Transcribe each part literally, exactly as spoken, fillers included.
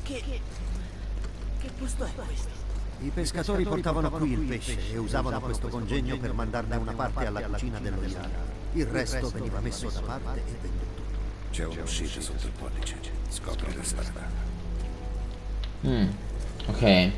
Che... che posto è questo? I pescatori portavano qui il pesce e usavano questo congegno per mandarne una parte alla cucina dello Yara. Il resto veniva messo da parte e venduto. C'è un'uscita sotto il pollice. Scopri la strada. Mm, ok.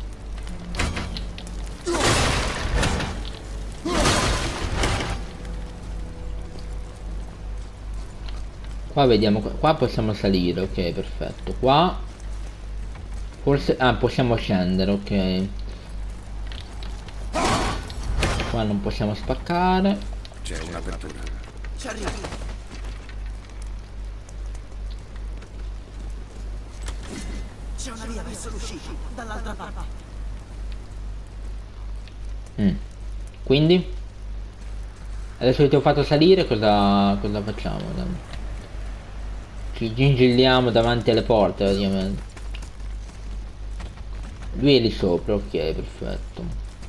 Qua vediamo, qua possiamo salire, ok, perfetto. Qua forse, ah, possiamo scendere, ok. Qua non possiamo spaccare. C'è un'apertura. Ci arrivi. C'è una via verso l'uscita, dall'altra parte. Mm. Quindi? Adesso che ti ho fatto salire, cosa, cosa facciamo? Ci gingilliamo davanti alle porte, praticamente. Lui è lì sopra, ok, perfetto.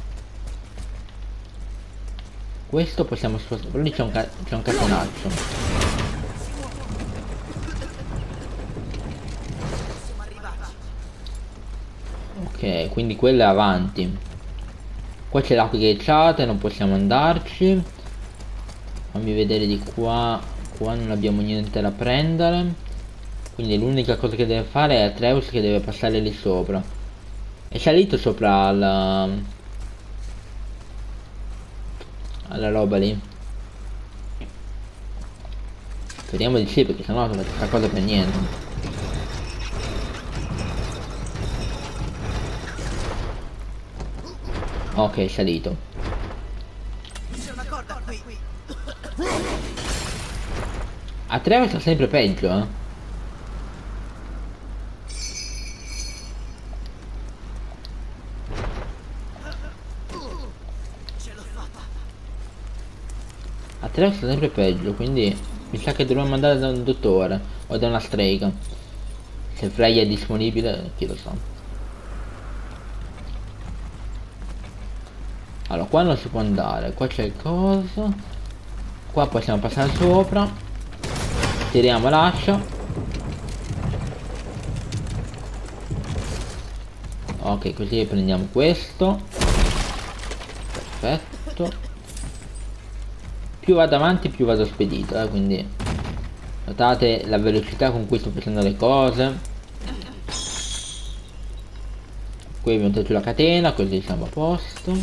Questo possiamo spostare, però lì c'è un, ca c'è un catenaccio. Ok, quindi quello è avanti. Qua c'è l'acqua ghiacciata e non possiamo andarci. Fammi vedere di qua. Qua non abbiamo niente da prendere. Quindi l'unica cosa che deve fare è Atreus che deve passare lì sopra. È salito sopra alla... alla roba lì. Speriamo di sì, perché sennò non faccio questa cosa per niente. Ok, è salito. C'è una corda qui. Atreus sta sempre peggio, eh. Atreus sta sempre peggio, quindi mi sa che dovremmo andare da un dottore o da una strega. Se Freya è disponibile, chi lo sa. Allora, qua non si può andare, qua c'è il coso. Qua possiamo passare sopra. Tiriamo l'ascia. Ok, così prendiamo questo. Perfetto. Più vado avanti più vado spedito, eh, quindi notate la velocità con cui sto facendo le cose. Qui abbiamo tolto la catena, così siamo a posto.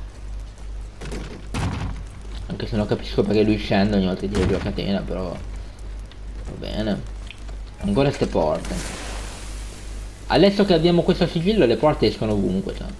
Anche se non capisco perché lui scende ogni volta che tira giù la catena, però va bene. Ancora queste porte. Adesso che abbiamo questo sigillo le porte escono ovunque, cioè.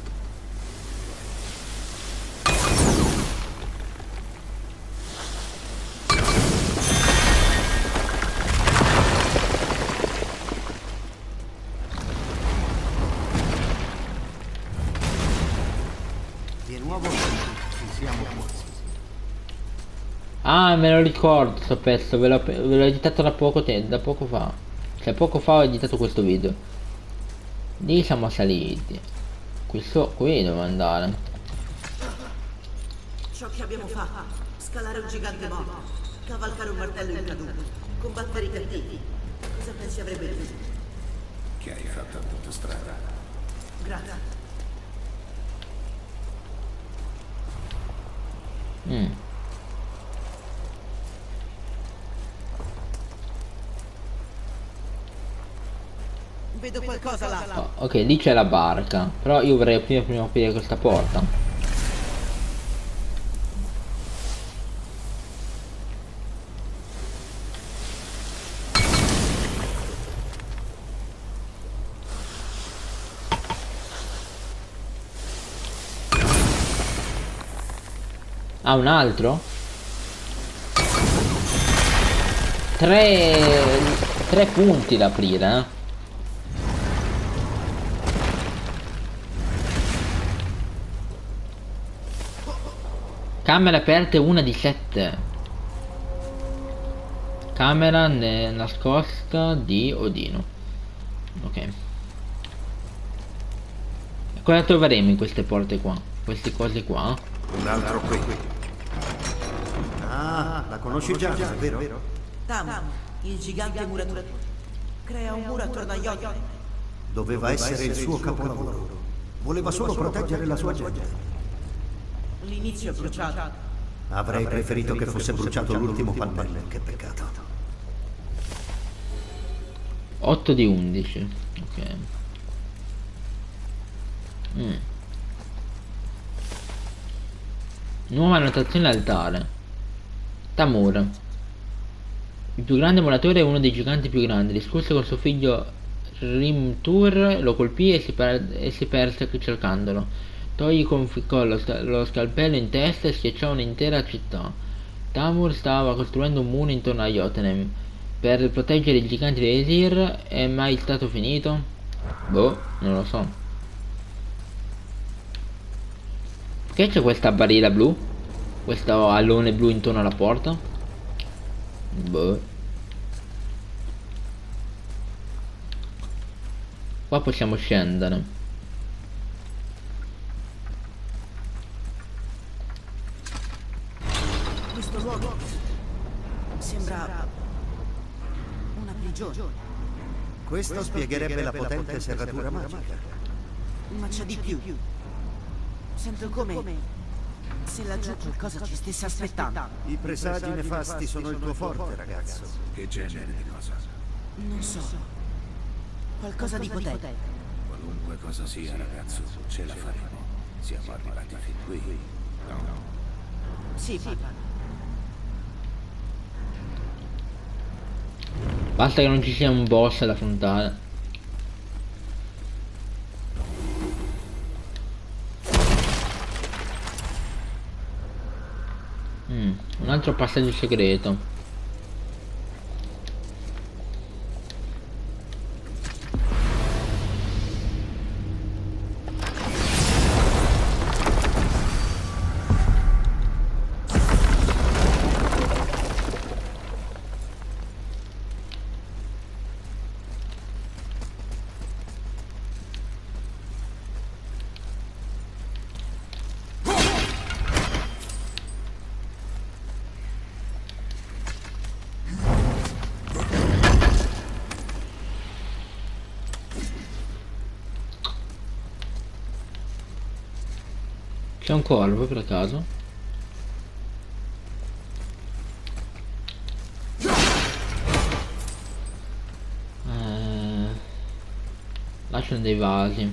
Ah, me lo ricordo questo pezzo, ve l'ho editato da poco tempo, da poco fa. Cioè poco fa ho editato questo video. Lì siamo saliti. Qui so, qui devo andare. Ciò che abbiamo fatto, scalare un gigante morto, cavalcare un martello incaduto, combattere i cattivi. Cosa pensi avrebbe detto? Che hai fatto a tutta strada. Grazie. Mm. Vedo qualcosa là. Oh, ok, lì c'è la barca. Però io vorrei prima, prima aprire questa porta. Ah, un altro? Tre... Tre punti da aprire, eh? Camere aperte, una di sette. Camera nascosta di Odino. Ok. E cosa troveremo in queste porte qua? Queste cose qua? Un altro qui. Ah, la conosci già, è vero? Tam, il gigante muratore. Crea un muro attorno agli occhi. Doveva essere il suo capolavoro. Voleva solo proteggere la sua gente. L'inizio è bruciato. Avrei preferito che fosse bruciato l'ultimo pannello. Che peccato. otto di undici. Ok. Mm. Nuova annotazione altare. Tamur. Il più grande muratore è uno dei giganti più grandi. Discusse con suo figlio Rimtur, lo colpì e si, per e si perse cercandolo. Toi conficcò lo, lo scalpello in testa e schiacciò un'intera città. Tamur stava costruendo un muro intorno a Jotunheim per proteggere i giganti di Aesir. È mai stato finito? Boh, non lo so. Che c'è questa barriera blu? Questo allone blu intorno alla porta? Boh. Qua possiamo scendere. Questo luogo sembra una prigione. Questo spiegherebbe la potente serratura magica. Ma c'è di più. Sento come se laggiù qualcosa ci stesse aspettando. I presagi nefasti sono il tuo forte, ragazzo. Che genere di cosa? Non so. Qualcosa di potente. Qualunque cosa sia, ragazzo, ce la faremo. Siamo arrivati fin qui. No. Sì, papà. Basta che non ci sia un boss da affrontare. Mm, un altro passaggio segreto. C'è un corvo per caso? Eh, lasciano dei vasi.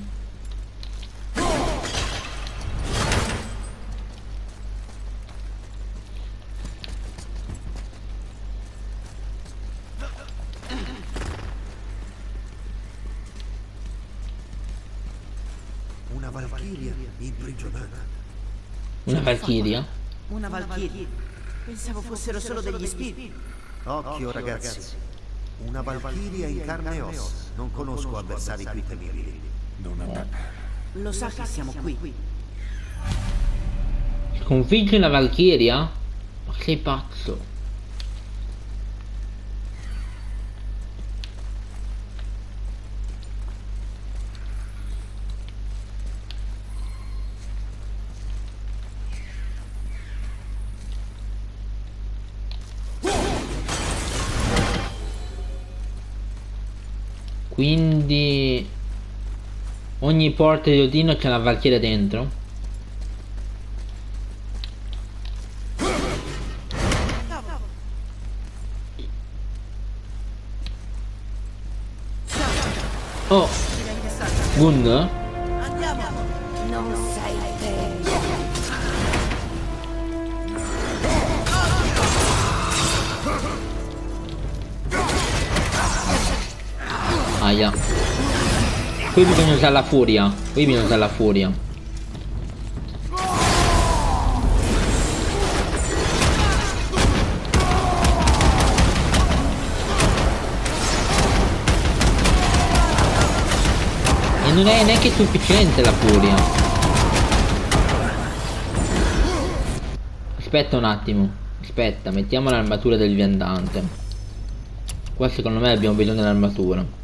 Una valchiria imprigionata. Una valchiria? Una valchiria. Pensavo fossero solo degli spiriti. Occhio, ragazzi. Una valchiria in carne e ossa. Non conosco avversari più temibili. Non attaccare. Lo sa che siamo qui. Sconfigge la valchiria? Ma sei pazzo? Quindi ogni porta di Odino c'è una valchiria dentro. Oh, Gun? Andiamo. Non sei te. Aia. Qui bisogna usare la furia. Qui bisogna usare la furia. E non è neanche sufficiente la furia. Aspetta un attimo. Aspetta, mettiamo l'armatura del viandante. Qua secondo me abbiamo bisogno dell'armatura.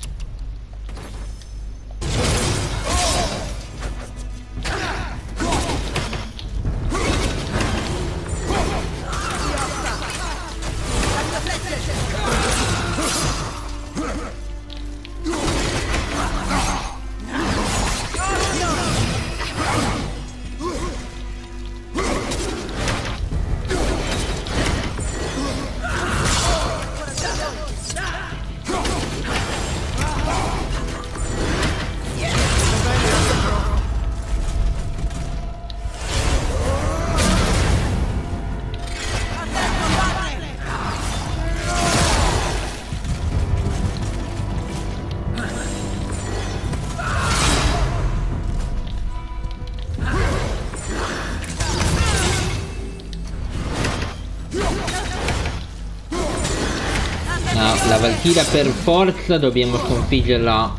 Valchiria per forza dobbiamo sconfiggerla.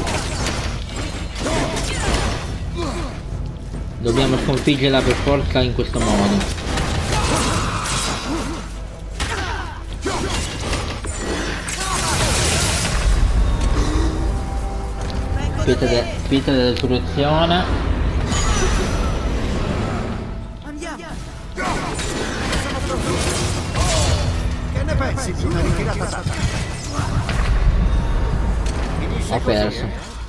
Dobbiamo sconfiggerla per forza in questo modo. Pietra, de pietra della resurrezione. Andiamo! Che ne pensi di una ritirata data? Ho perso.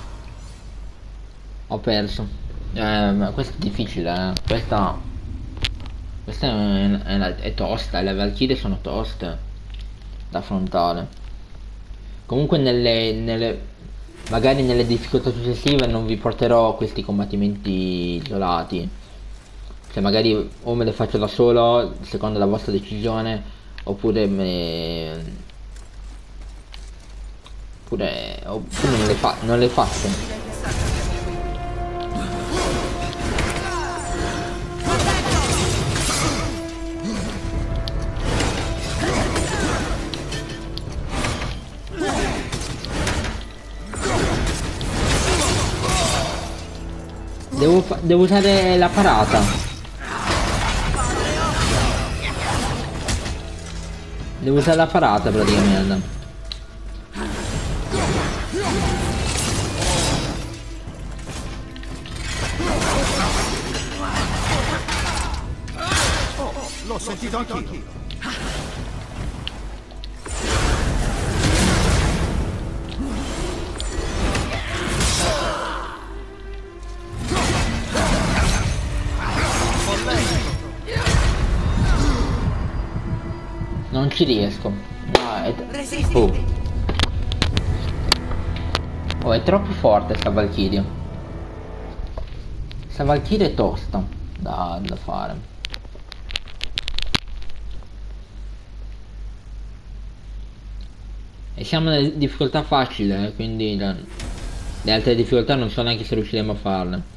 Ho perso. Eh, ma questo è difficile, eh. Questa... Questa è, è, è tosta, le Valchirie sono toste da affrontare. Comunque nelle... nelle magari nelle difficoltà successive non vi porterò questi combattimenti isolati. Cioè magari o me le faccio da solo, secondo la vostra decisione, oppure me... Oppure, oppure non, le fa non le faccio. Devo, devo usare la parata. Devo usare la parata praticamente. Oh, l'ho sentito anch'io. Non ci riesco. No, è... Oh. Oh, è troppo forte sta Valchiria. Sta Valchiria è tosta da, da fare. E siamo nelle difficoltà facili, eh, quindi le, le altre difficoltà non so neanche se riusciremo a farle.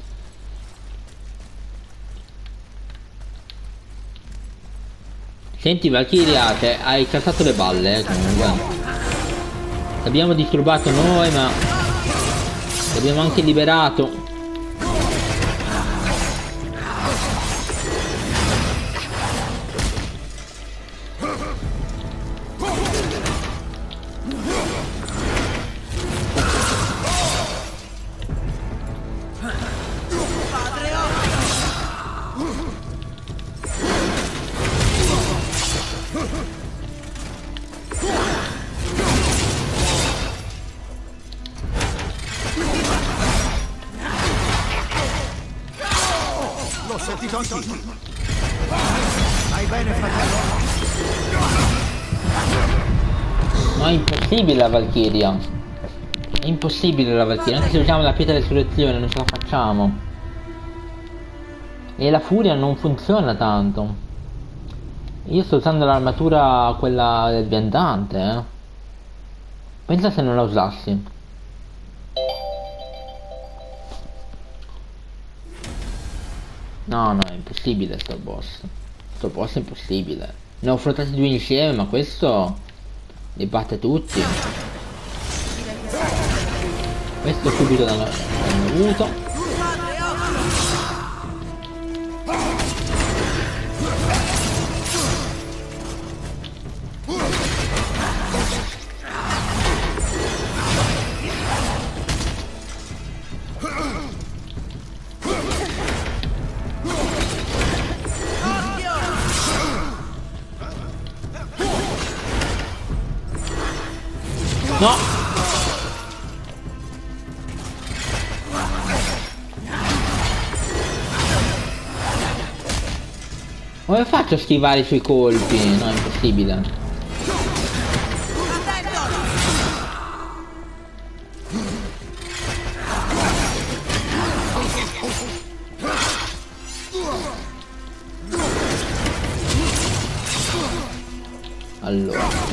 Senti Valchiria, che hai cassato le balle, eh, comunque. Abbiamo disturbato noi, ma l'abbiamo anche liberato. L'ho sentito anch'io. Stai bene, fratello? No, è impossibile la Valchiria. È impossibile la Valchiria. Anche se usiamo la pietra di resurrezione non ce la facciamo. E la furia non funziona tanto. Io sto usando l'armatura quella del viandante, eh. Pensa se non la usassi. No, no, è impossibile sto boss. Sto boss è impossibile. Ne ho affrontati due insieme, ma questo li batte tutti. Questo subito l'hanno avuto. No! Come faccio a schivare i suoi colpi? No, è impossibile. Allora.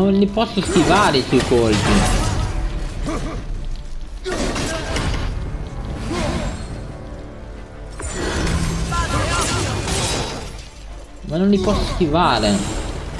non li posso schivare i suoi colpi. Ma non li posso schivare.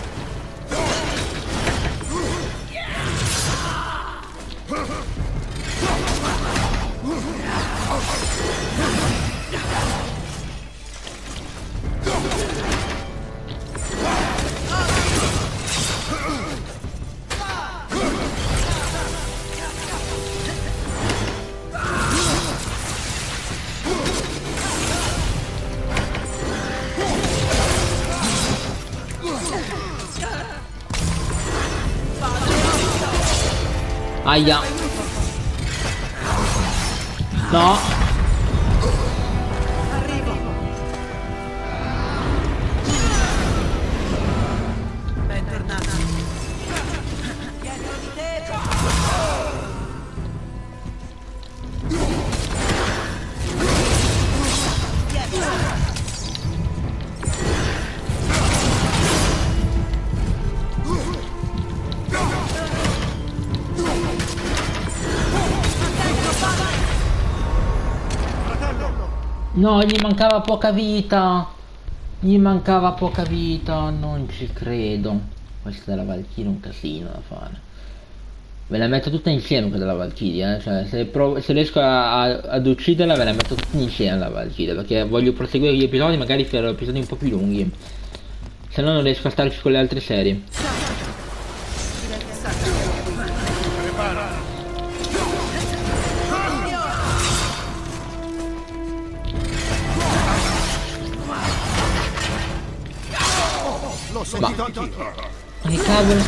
Aia. No. Arrivo. Bentornata. Dietro di te. Dietro. No, gli mancava poca vita. Gli mancava poca vita. Non ci credo. Questa della Valkyrie è un casino da fare. Ve la metto tutta insieme quella della Valkyrie, eh? Cioè, se, provo, se riesco a, a, ad ucciderla ve la metto tutta insieme la Valkyrie. Perché voglio proseguire gli episodi, magari per episodi un po' più lunghi. Se no non riesco a starci con le altre serie. L'ho sentito anch'io. Ma che cavolo?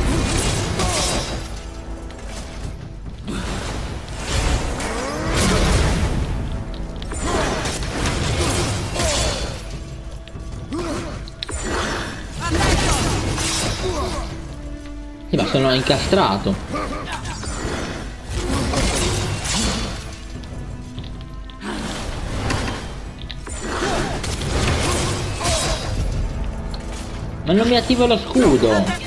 Sì, ma sono incastrato. Ma non mi attivo lo scudo.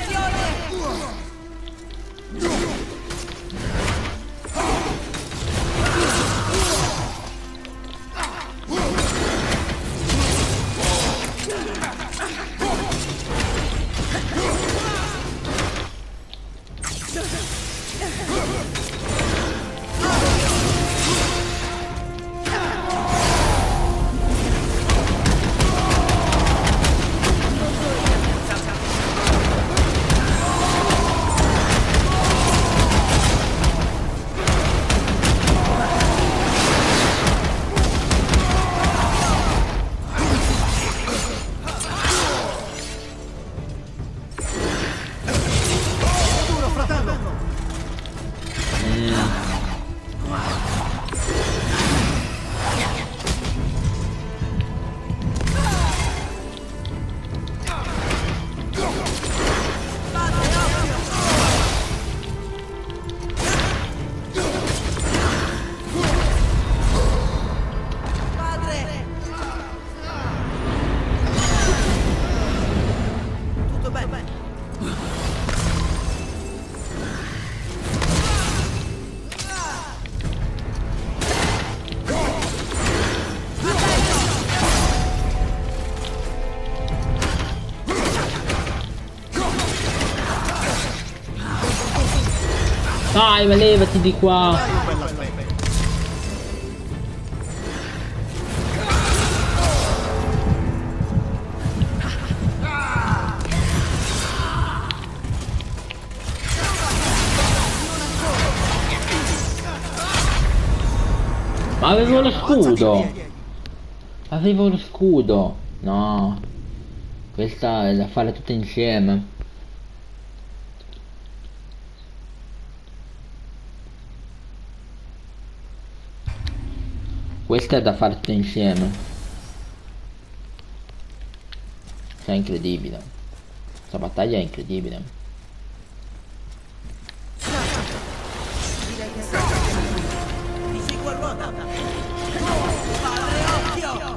Dai, ma levati di qua. Ma avevo lo scudo. Avevo lo scudo. No. Questa è da fare tutte insieme. Questa è da fare tutte insieme. È incredibile. Questa battaglia è incredibile. Ti seguo a ruota. Padre occhio.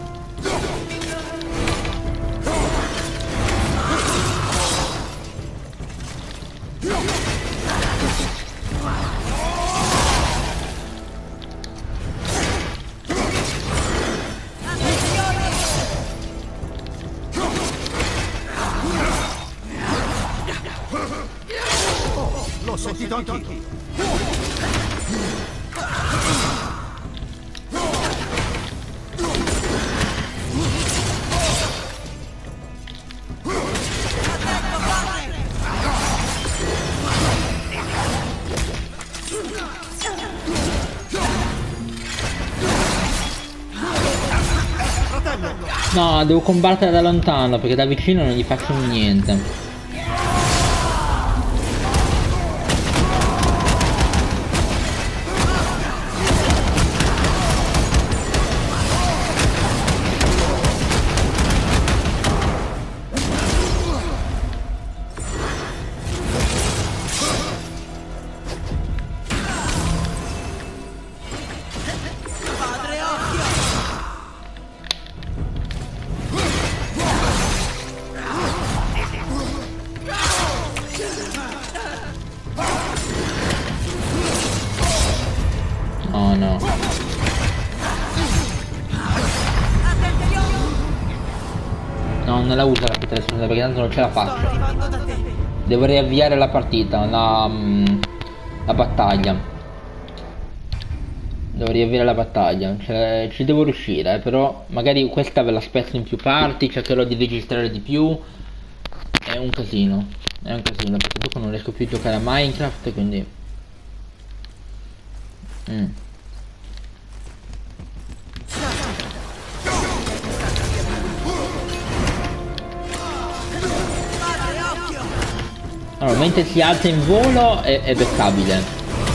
sentito anch'io. No, devo combattere da lontano perché da vicino non gli faccio niente. Oh no. No, non la uso la pietra esplosiva perché tanto non ce la faccio. Devo riavviare la partita, la, la battaglia. Devo riavviare la battaglia. Cioè, ci devo riuscire, eh, però magari questa ve la spezzo in più parti, cercherò di registrare di più. È un casino. È un casino perché dopo non riesco più a giocare a Minecraft, quindi... Mm. Allora, mentre si alza in volo è, è beccabile.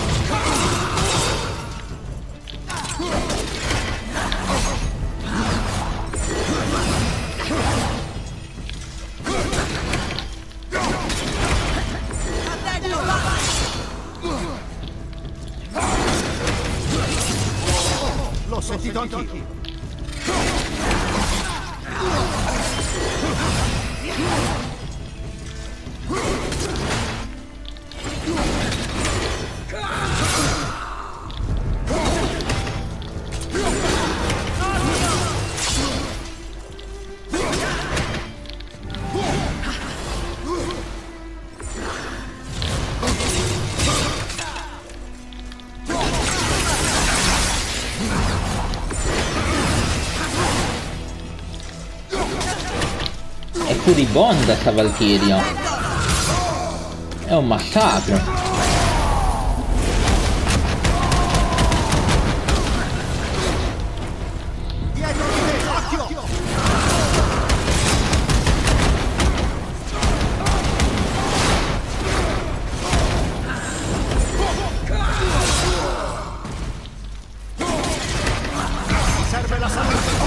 L'ho sentito anch'io. È furibonda sta Valkyria. È un massacro. Serve la salute.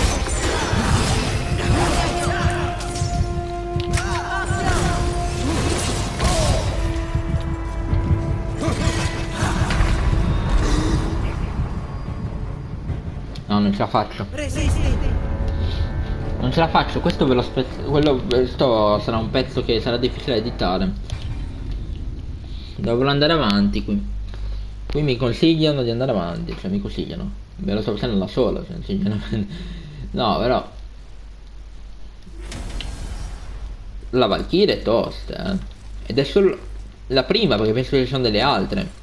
No, non ce la faccio. Resisti. Non ce la faccio, questo ve lo spezzo. Quello questo sarà un pezzo che sarà difficile da editare. Dovrò andare avanti qui. Qui mi consigliano di andare avanti, cioè mi consigliano. Ve lo sto facendo da solo, cioè, sinceramente. No, però. La Valkyria è tosta, eh. Ed è solo la prima, perché penso che ci sono delle altre.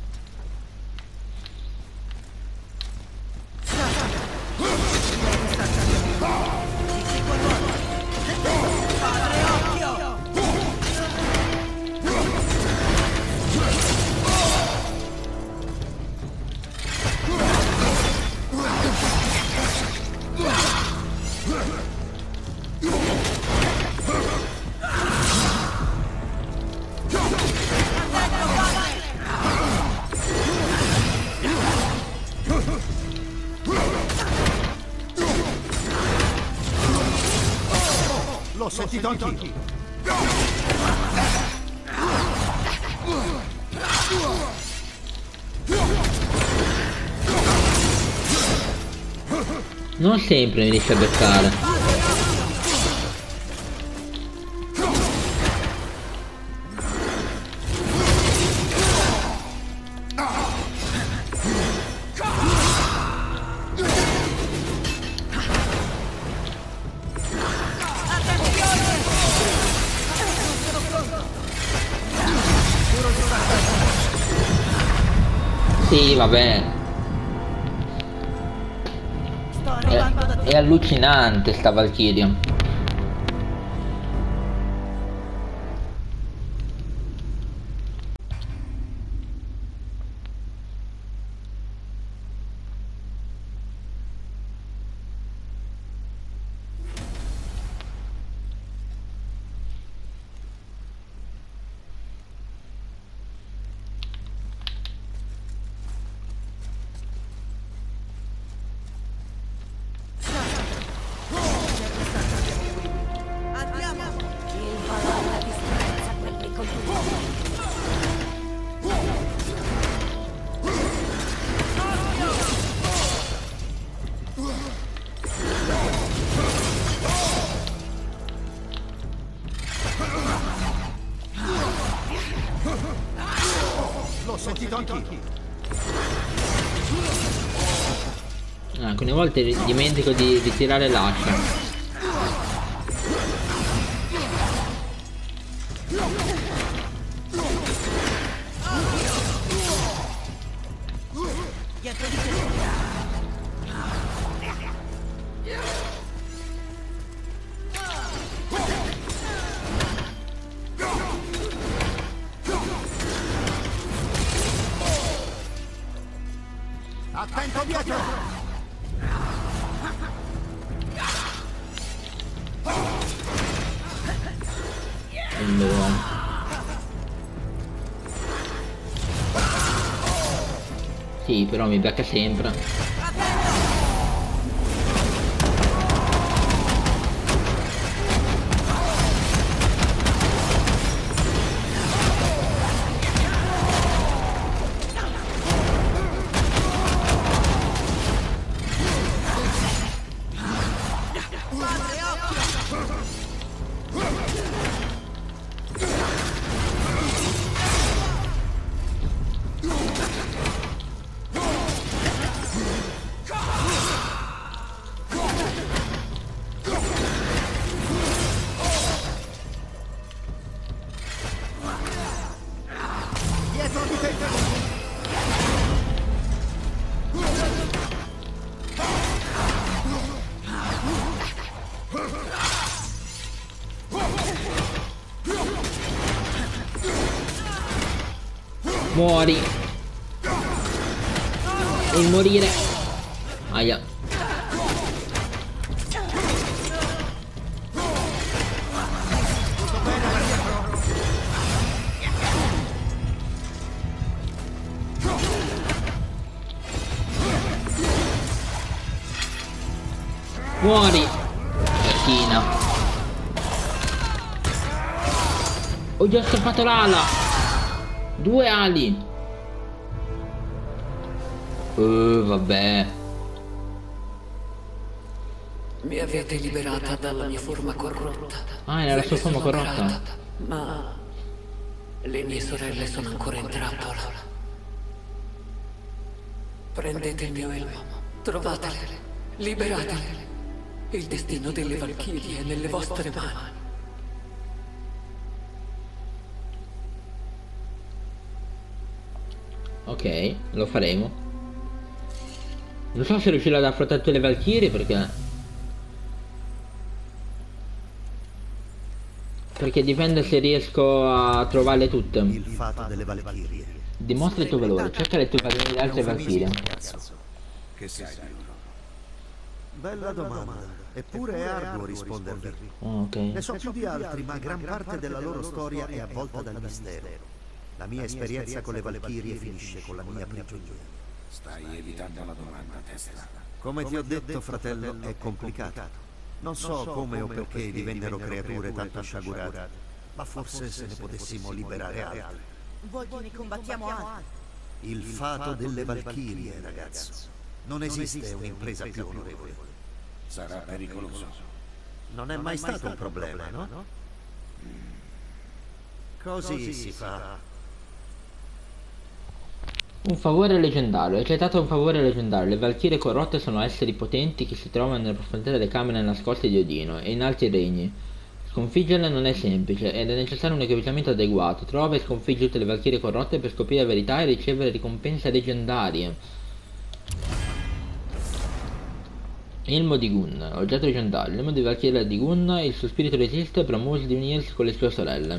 L'ho sentito anch'io. Non sempre mi riesce a beccare. Sì, vabbè. Sto È, arrivando da è allucinante sta Valkyria. Andiamo! Il valore la distanza quelli con L'ho sentito anch'io. Ah, alcune volte dimentico di ritirare l'ascia. Dietro di te! Attento dietro! Allora. Sì, però mi becca sempre. Dietro di te! Muori. Il morire. Aia. Muori. Cecchina. Ho già stoppato l'ala. Due ali. Uh, vabbè. Mi avete liberata dalla mia forma corrotta. Ah, era la sua forma Sono corrotta. grata, ma le mie sorelle sono ancora in trappola. Prendete il mio elmo, trovatele, liberatele. Il destino delle Valchirie è nelle vostre mani. Ok, lo faremo. Non so se riuscirò ad affrontare tutte le Valchirie perché... Perché dipende se riesco a trovarle tutte. Il fato delle Valchirie. Dimostra il tuo valore, cerca le tue val- le altre Valchirie. Che sai di loro? Bella domanda. Eppure è arduo rispondervi. Oh, ok. Ne so più di altri, ma gran parte della loro storia è avvolta dal mistero. La mia esperienza con le Valchirie finisce con la mia prigionia. Stai evitando la domanda, Tesla. Come ti ho detto, fratello, è complicato. Non so come o perché divennero creature tanto sciagurate, ma forse se ne potessimo liberare altre. Vuoi che ne combattiamo altri? Il fato delle Valchirie, ragazzo. Non esiste un'impresa più onorevole. Sarà pericoloso. Non è mai stato un problema, no? Così si fa. Un favore leggendario. Hai accettato un favore leggendario. Le Valchirie corrotte sono esseri potenti che si trovano nelle profondità delle camere nascoste di Odino e in altri regni. Sconfiggerle non è semplice ed è necessario un equipaggiamento adeguato. Trova e sconfiggi tutte le valchirie corrotte per scoprire la verità e ricevere ricompense leggendarie. Elmo di Gun, oggetto leggendario. L'elmo di valchiria di Gun, il suo spirito resiste, promuove di unirsi con le sue sorelle.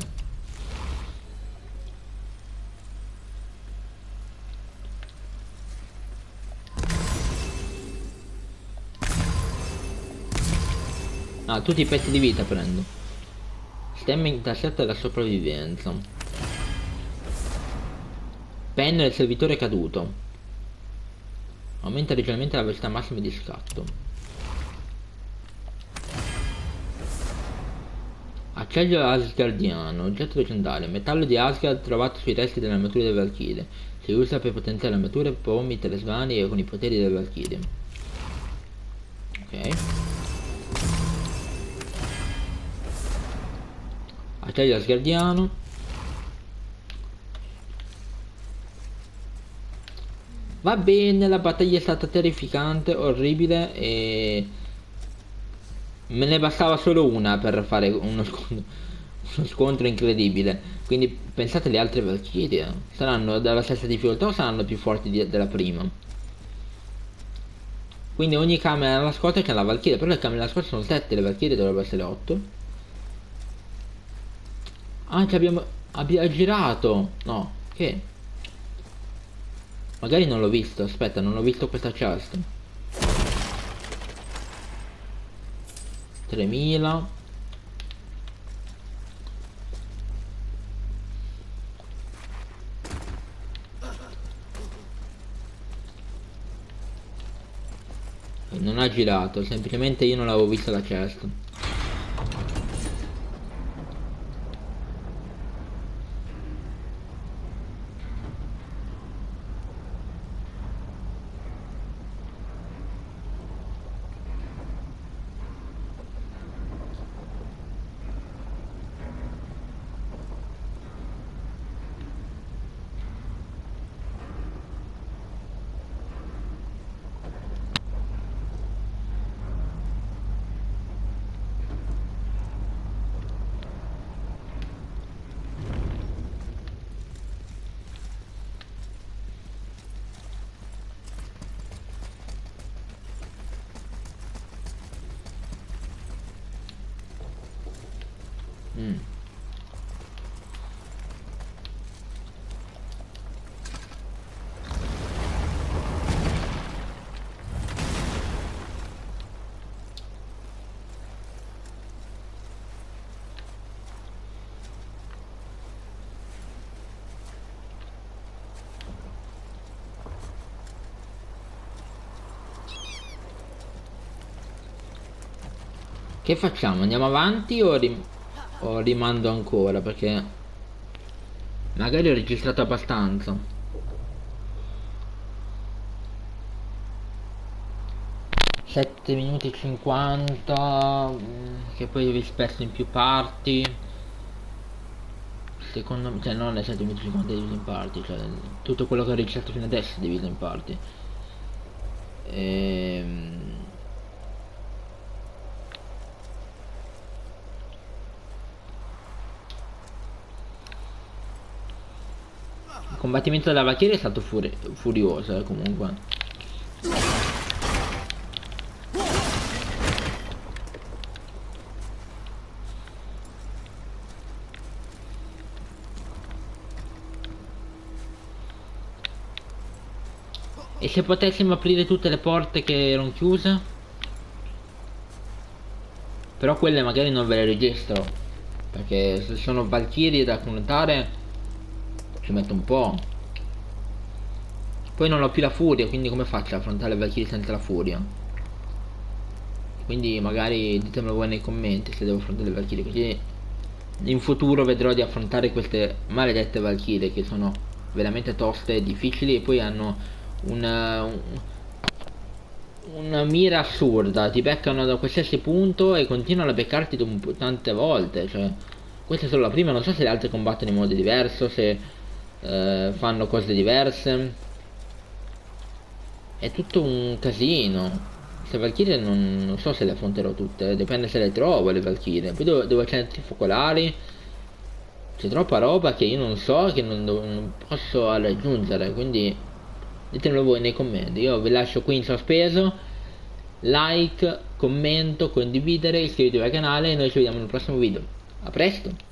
Ah, tutti i pezzi di vita prendo. Stemma intercetta la sopravvivenza. Penna del servitore caduto. Aumenta leggermente la velocità massima di scatto. Acciaio asgardiano, oggetto leggendario. Metallo di Asgard trovato sui resti delle armature delle Valchirie. Si usa per potenziare le armature, pomi, talismani e con i poteri delle Valchirie. Ok. Acciaio asgardiano. Va bene, la battaglia è stata terrificante, orribile e me ne bastava solo una per fare uno scontro, uno scontro incredibile. Quindi pensate alle altre Valchirie, saranno della stessa difficoltà o saranno più forti di, della prima? Quindi ogni camera nella scorta c'è la Valchiria, però le camere nella scorta sono sette, le Valchirie dovrebbero essere otto. Ah, ci abbiamo, abbiamo girato. No, che? Magari non l'ho visto, aspetta, non ho visto questa chest. tremila. Non ha girato, semplicemente io non l'avevo vista la chest. Mm. Che facciamo? Andiamo avanti o, rim o rimando ancora? Perché magari ho registrato abbastanza. sette minuti e cinquanta, che poi vi spesso in più parti. Secondo me, cioè non è sette minuti e cinquanta diviso in parti, cioè tutto quello che ho registrato fino adesso è diviso in parti. Ehm... Il combattimento della Valchiria è stato furi furioso eh, comunque. E se potessimo aprire tutte le porte che erano chiuse? Però quelle magari non ve le registro, perché se sono Valchirie da connotare ci metto un po'. Poi non ho più la furia, quindi come faccio ad affrontare le Valchirie senza la furia? Quindi magari ditemelo voi nei commenti se devo affrontare le Valchirie, così in futuro vedrò di affrontare queste maledette Valchirie che sono veramente toste e difficili, e poi hanno una, una mira assurda, ti beccano da qualsiasi punto e continuano a beccarti tante volte. Cioè, questa è solo la prima, non so se le altre combattono in modo diverso, se Uh, fanno cose diverse. È tutto un casino. queste valchirie non, non so se le affronterò tutte, dipende se le trovo le valchirie. Poi dove, dove c'è centri focolari c'è troppa roba che io non so, che non, non posso raggiungere, quindi ditemelo voi nei commenti. Io vi lascio qui in sospeso, like, commento, condividere, iscrivetevi al canale e noi ci vediamo nel prossimo video. A presto!